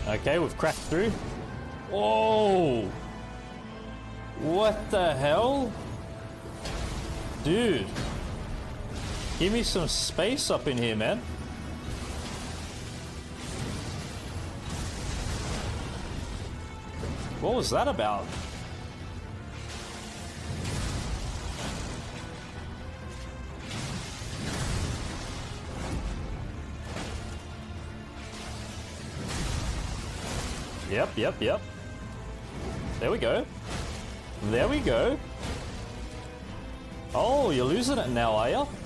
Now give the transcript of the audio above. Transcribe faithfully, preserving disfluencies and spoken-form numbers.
Okay, we've cracked through. Whoa! What the hell? Dude. Give me some space up in here, man. What was that about? Yep, yep, yep. There we go. There we go. Oh, you're losing it now, are you?